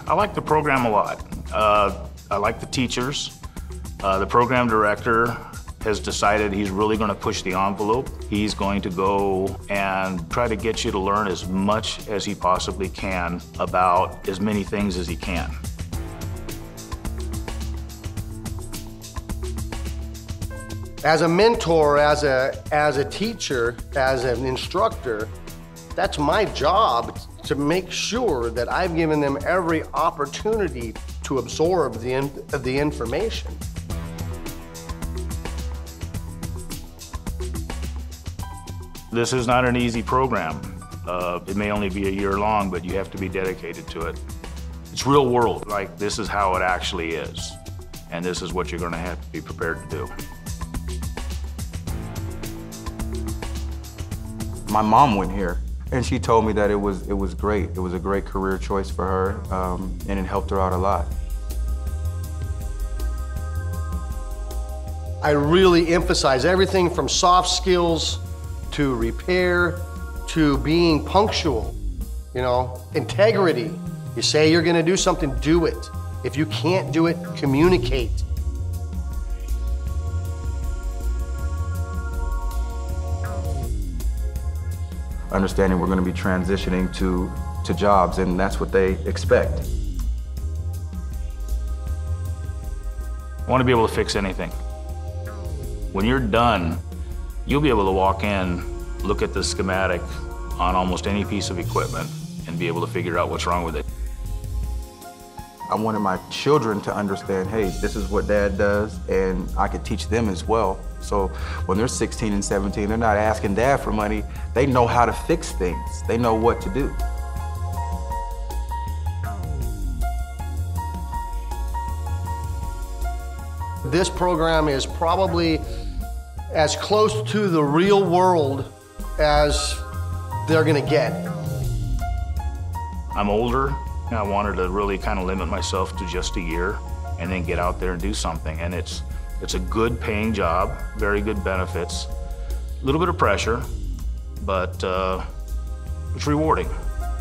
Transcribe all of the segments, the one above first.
I like the program a lot. I like the teachers. The program director has decided he's really going to push the envelope. He's going to go and try to get you to learn as much as he possibly can about as many things as he can. As a mentor, as a teacher, as an instructor, that's my job to make sure that I've given them every opportunity to absorb the information. This is not an easy program. It may only be a year long, but you have to be dedicated to it. It's real world. Like, this is how it actually is. And this is what you're going to have to be prepared to do. My mom went here, and she told me that it was great. It was a great career choice for her, and it helped her out a lot. I really emphasize everything from soft skills to repair to being punctual, you know, integrity. You say you're going to do something, do it. If you can't do it, communicate. Understanding we're going to be transitioning to jobs, and that's what they expect. I want to be able to fix anything. When you're done, you'll be able to walk in, look at the schematic on almost any piece of equipment, and be able to figure out what's wrong with it. I wanted my children to understand, hey, this is what Dad does, and I could teach them as well. So when they're 16 and 17, they're not asking Dad for money. They know how to fix things. They know what to do. This program is probably as close to the real world as they're going to get. I'm older. I wanted to really kind of limit myself to just a year and then get out there and do something. And it's a good paying job, very good benefits, a little bit of pressure, but it's rewarding.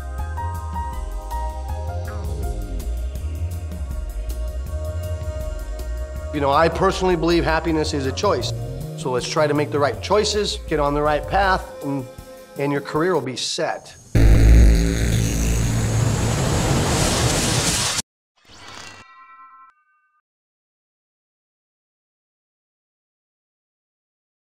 You know, I personally believe happiness is a choice. So let's try to make the right choices, get on the right path, and your career will be set.